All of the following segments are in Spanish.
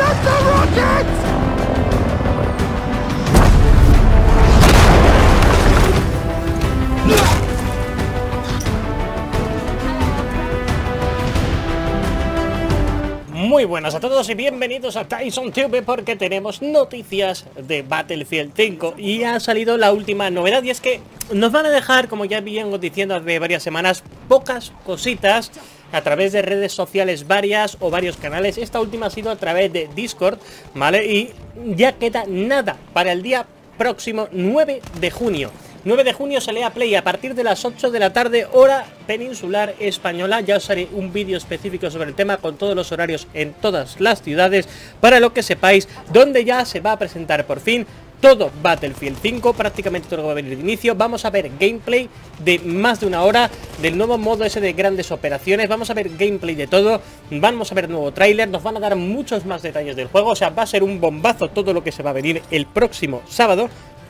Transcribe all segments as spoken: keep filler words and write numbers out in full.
Muy buenas a todos y bienvenidos a Tyson T V, porque tenemos noticias de Battlefield cinco y ha salido la última novedad, y es que nos van a dejar, como ya vengo diciendo hace varias semanas, pocas cositas a través de redes sociales varias o varios canales. Esta última ha sido a través de Discord, ¿vale? Y ya queda nada para el día próximo nueve de junio. nueve de junio sale a Play a partir de las ocho de la tarde, hora peninsular española. Ya os haré un vídeo específico sobre el tema con todos los horarios en todas las ciudades, para lo que sepáis, donde ya se va a presentar por fin todo Battlefield cinco, prácticamente todo lo que va a venir de inicio. Vamos a ver gameplay de más de una hora del nuevo modo ese de grandes operaciones. Vamos a ver gameplay de todo, vamos a ver nuevo tráiler, nos van a dar muchos más detalles del juego. O sea, va a ser un bombazo todo lo que se va a venir el próximo sábado.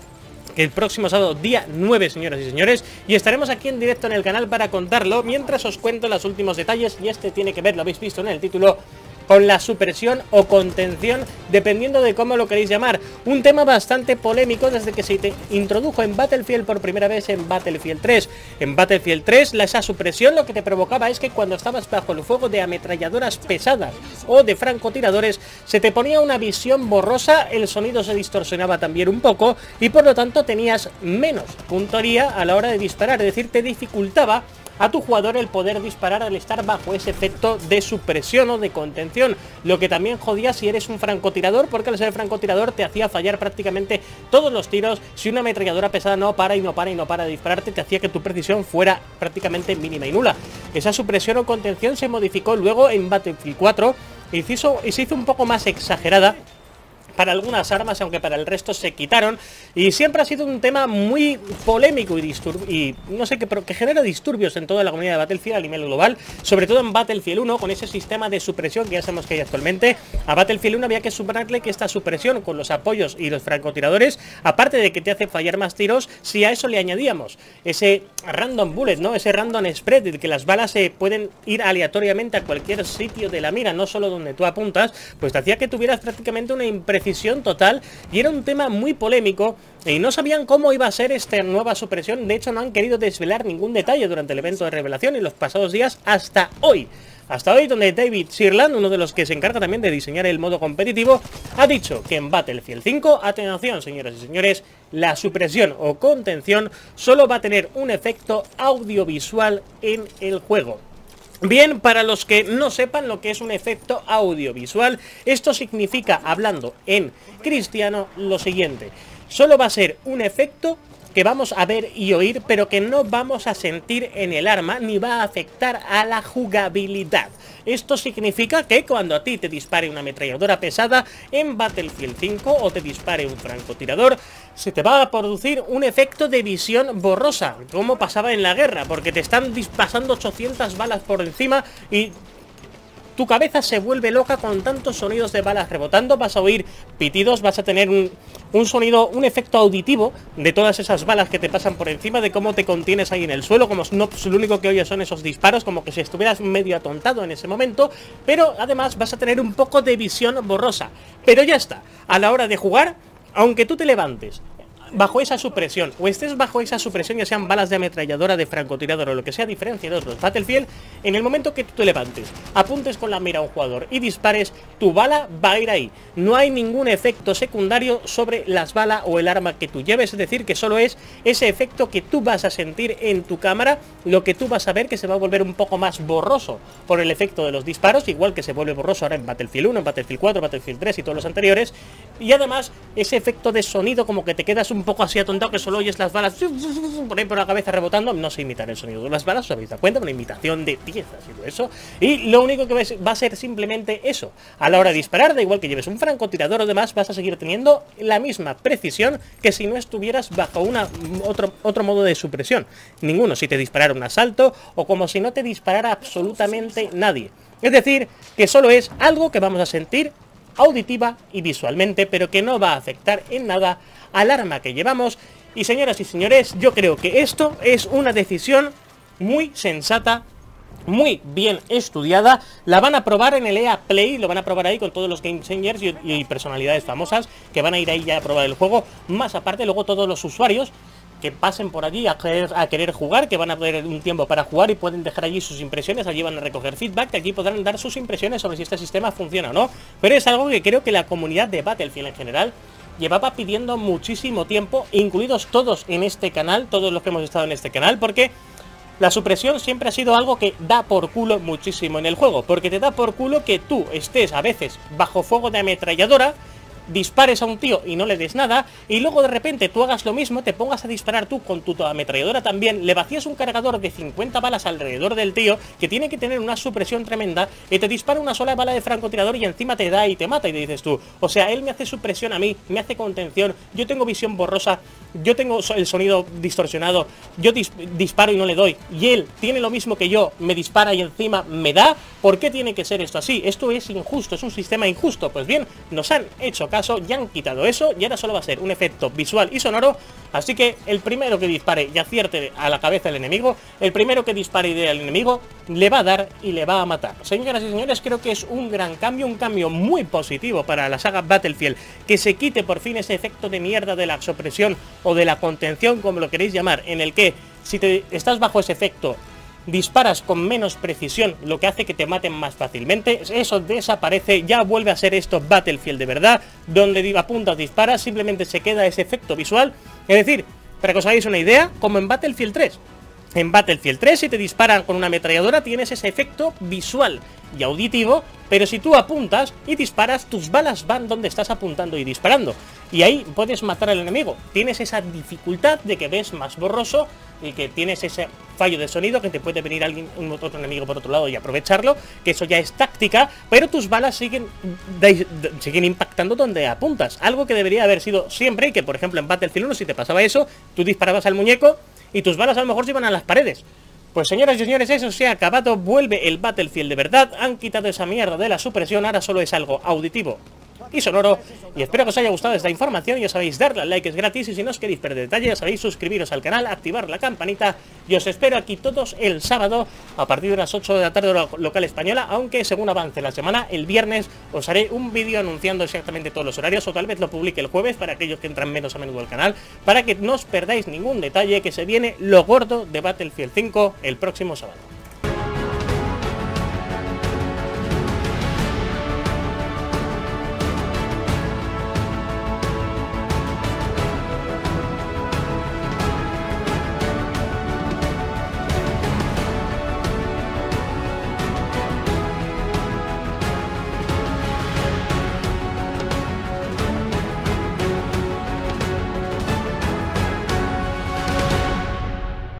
El próximo sábado, día nueve, señoras y señores, y estaremos aquí en directo en el canal para contarlo, mientras os cuento los últimos detalles. Y este tiene que ver, lo habéis visto en el título, con la supresión o contención, dependiendo de cómo lo queréis llamar. Un tema bastante polémico desde que se te introdujo en Battlefield por primera vez en Battlefield tres. En Battlefield tres, la, esa supresión lo que te provocaba es que cuando estabas bajo el fuego de ametralladoras pesadas o de francotiradores, se te ponía una visión borrosa, el sonido se distorsionaba también un poco, y por lo tanto tenías menos puntería a la hora de disparar. Es decir, te dificultaba a tu jugador el poder disparar al estar bajo ese efecto de supresión o de contención, lo que también jodía si eres un francotirador, porque al ser francotirador te hacía fallar prácticamente todos los tiros. Si una ametralladora pesada no para y no para y no para de dispararte, te hacía que tu precisión fuera prácticamente mínima y nula. Esa supresión o contención se modificó luego en Battlefield cuatro y se hizo, y se hizo un poco más exagerada para algunas armas, aunque para el resto se quitaron. Y siempre ha sido un tema muy polémico y, y no sé qué, pero que genera disturbios en toda la comunidad de Battlefield a nivel global, sobre todo en Battlefield uno, con ese sistema de supresión que ya sabemos que hay actualmente. A Battlefield uno había que sumarle que esta supresión con los apoyos y los francotiradores, aparte de que te hace fallar más tiros, si a eso le añadíamos ese random bullet, ¿no? Ese random spread, de que las balas se pueden ir aleatoriamente a cualquier sitio de la mira, no solo donde tú apuntas, pues te hacía que tuvieras prácticamente una imprecisión total, y era un tema muy polémico y no sabían cómo iba a ser esta nueva supresión. De hecho, no han querido desvelar ningún detalle durante el evento de revelación en los pasados días hasta hoy. Hasta hoy, donde David Sirland, uno de los que se encarga también de diseñar el modo competitivo, ha dicho que en Battlefield cinco, atención señoras y señores, la supresión o contención solo va a tener un efecto audiovisual en el juego. Bien, para los que no sepan lo que es un efecto audiovisual, esto significa, hablando en cristiano, lo siguiente: solo va a ser un efecto que vamos a ver y oír, pero que no vamos a sentir en el arma, ni va a afectar a la jugabilidad. Esto significa que cuando a ti te dispare una ametralladora pesada en Battlefield cinco o te dispare un francotirador, se te va a producir un efecto de visión borrosa, como pasaba en la guerra, porque te están pasando ochocientas balas por encima y tu cabeza se vuelve loca con tantos sonidos de balas rebotando. Vas a oír pitidos, vas a tener un, un sonido, un efecto auditivo de todas esas balas que te pasan por encima, de cómo te contienes ahí en el suelo, como no, pues lo único que oyes son esos disparos, como que si estuvieras medio atontado en ese momento. Pero además vas a tener un poco de visión borrosa. Pero ya está, a la hora de jugar, aunque tú te levantes bajo esa supresión o estés bajo esa supresión, ya sean balas de ametralladora, de francotirador o lo que sea, diferencia de otros Battlefield, en el momento que tú te levantes, apuntes con la mira a un jugador y dispares, tu bala va a ir ahí. No hay ningún efecto secundario sobre las balas o el arma que tú lleves, es decir, que solo es ese efecto que tú vas a sentir en tu cámara, lo que tú vas a ver que se va a volver un poco más borroso por el efecto de los disparos, igual que se vuelve borroso ahora en Battlefield uno, en Battlefield cuatro, Battlefield tres y todos los anteriores. Y además ese efecto de sonido, como que te quedas un poco así atontado, que solo oyes las balas por ahí por la cabeza rebotando. No sé imitar el sonido de las balas, os habéis dado cuenta, una imitación de piezas y todo eso. Y lo único que va a ser simplemente eso: a la hora de disparar, da igual que lleves un francotirador o demás, vas a seguir teniendo la misma precisión que si no estuvieras bajo una, otro, otro modo de supresión. Ninguno, si te disparara un asalto o como si no te disparara absolutamente nadie. Es decir, que solo es algo que vamos a sentir auditiva y visualmente, pero que no va a afectar en nada al arma que llevamos. Y señoras y señores, yo creo que esto es una decisión muy sensata muy bien estudiada. La van a probar en el E A Play, lo van a probar ahí con todos los Game Changers y, y personalidades famosas que van a ir ahí ya a probar el juego. Más aparte, luego todos los usuarios que pasen por allí a querer, a querer jugar, que van a tener un tiempo para jugar y pueden dejar allí sus impresiones, allí van a recoger feedback, que aquí podrán dar sus impresiones sobre si este sistema funciona o no. Pero es algo que creo que la comunidad de Battlefield en general llevaba pidiendo muchísimo tiempo, incluidos todos en este canal, todos los que hemos estado en este canal, porque la supresión siempre ha sido algo que da por culo muchísimo en el juego, porque te da por culo que tú estés a veces bajo fuego de ametralladora, dispares a un tío y no le des nada, y luego de repente tú hagas lo mismo, te pongas a disparar tú con tu ametralladora también, le vacías un cargador de cincuenta balas alrededor del tío, que tiene que tener una supresión tremenda, y te dispara una sola bala de francotirador y encima te da y te mata, y te dices tú, o sea, él me hace supresión a mí, me hace contención, yo tengo visión borrosa, yo tengo el sonido distorsionado, yo dis disparo y no le doy, y él tiene lo mismo que yo, me dispara y encima me da. ¿Por qué tiene que ser esto así? Esto es injusto, es un sistema injusto. Pues bien, nos han hecho caso, ya han quitado eso, y ahora solo va a ser un efecto visual y sonoro. Así que el primero que dispare y acierte a la cabeza del enemigo, el primero que dispare y dé al enemigo, le va a dar y le va a matar. Señoras y señores, creo que es un gran cambio, un cambio muy positivo para la saga Battlefield, que se quite por fin ese efecto de mierda de la supresión o de la contención, como lo queréis llamar, en el que si te estás bajo ese efecto disparas con menos precisión, lo que hace que te maten más fácilmente. Eso desaparece, ya vuelve a ser esto Battlefield de verdad, donde apuntas, disparas, simplemente se queda ese efecto visual. Es decir, para que os hagáis una idea, como en Battlefield tres. En Battlefield tres, si te disparan con una ametralladora, tienes ese efecto visual y auditivo, pero si tú apuntas y disparas, tus balas van donde estás apuntando y disparando, y ahí puedes matar al enemigo. Tienes esa dificultad de que ves más borroso y que tienes ese fallo de sonido, que te puede venir alguien, un otro enemigo por otro lado y aprovecharlo, que eso ya es táctica, pero tus balas siguen, de, de, siguen impactando donde apuntas, algo que debería haber sido siempre, y que por ejemplo en Battlefield uno, si te pasaba eso, tú disparabas al muñeco y tus balas a lo mejor se iban a las paredes. Pues señoras y señores, eso se ha acabado, vuelve el Battlefield de verdad, han quitado esa mierda de la supresión, ahora solo es algo auditivo y sonoro, y espero que os haya gustado esta información. Ya sabéis, darle al like, es gratis, y si no os queréis perder detalles, ya sabéis, suscribiros al canal, activar la campanita, y os espero aquí todos el sábado a partir de las ocho de la tarde hora local española, aunque según avance la semana, el viernes os haré un vídeo anunciando exactamente todos los horarios, o tal vez lo publique el jueves para aquellos que entran menos a menudo al canal, para que no os perdáis ningún detalle, que se viene lo gordo de Battlefield cinco el próximo sábado.